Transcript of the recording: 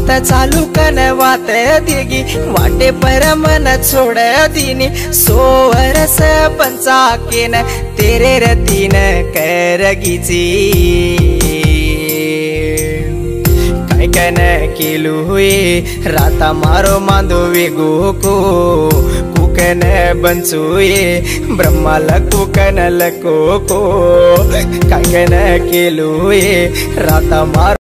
बात चालू कन वात दिगी वाटे पर मन छोड़ दीनी सोवरस पंचाकेन तेरे रतीन करगीची काय कन केलू हुए राता मारो मांदो वेगो को कुकन बंचुए ब्रह्मा लकुकन लको को काय कन केलू हुए राता मारो